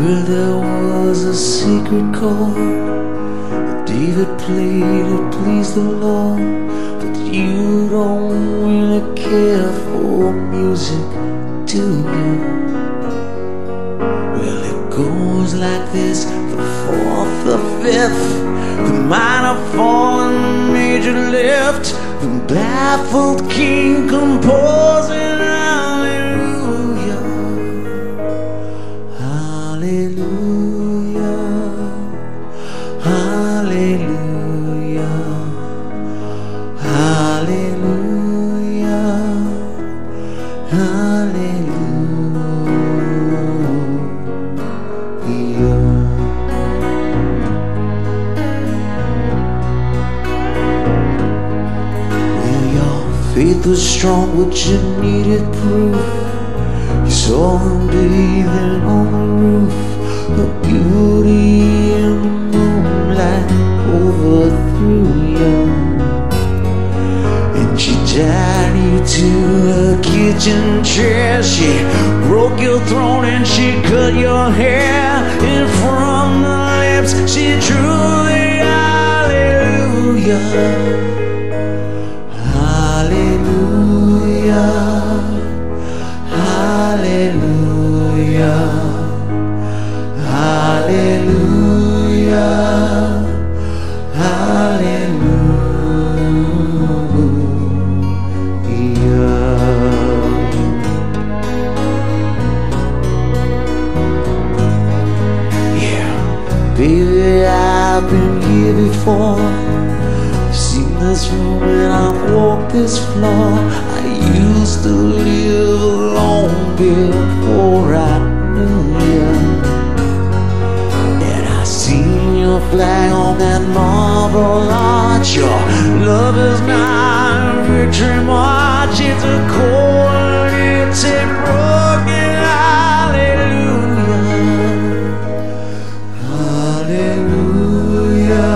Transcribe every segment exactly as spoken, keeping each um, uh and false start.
Well, there was a secret chord that David played to please the Lord, but you don't really care for music, do you? Well, it goes like this: the fourth, the fifth, the minor fall and the major lift, the baffled king composing hallelujah, hallelujah, hallelujah, hallelujah, hallelujah. Faith was strong, but you needed proof. You saw her bathing on the roof, her beauty in the moonlight overthrew you, and she tied you to a kitchen chair. She broke your throat and she cut your hair, and from the lips she drew the hallelujah. Hallelujah, hallelujah, hallelujah, hallelujah. Yeah, baby, I've been here before. Seen this room and I've walked this floor. I used to live alone before I knew you, and I seen your flag on that marble arch. Your love is not a victory march, it's a cold, it's a broken hallelujah, hallelujah,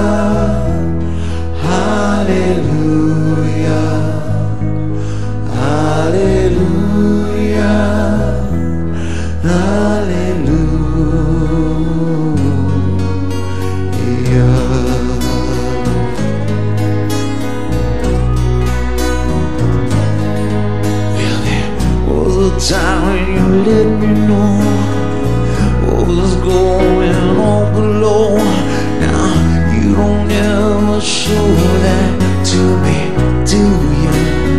hallelujah, hallelujah, hallelujah. Well, there was a time when you let me know what was going on below. Now you don't ever show that to me, do you?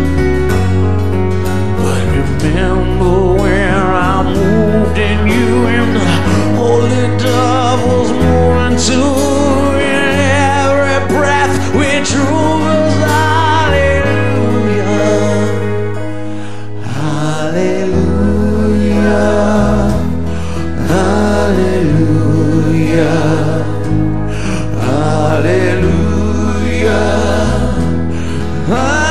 But remember where I moved and you and the holy dove was moving too. In every breath we drew was hallelujah, hallelujah, hallelujah, hallelujah, hallelujah.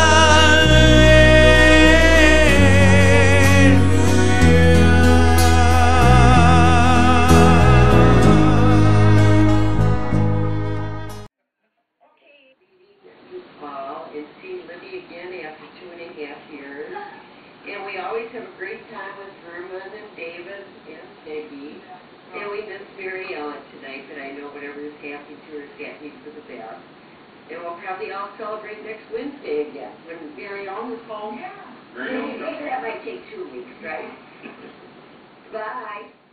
Call and see Libby again after two and a half years. And we always have a great time with Herman and David and Peggy. And we miss Mary Ellen tonight, but I know whatever is happening to her is happening for the best. And we'll probably all celebrate next Wednesday again when Mary Ellen is home. Yeah. Maybe that might take two weeks, right? Bye.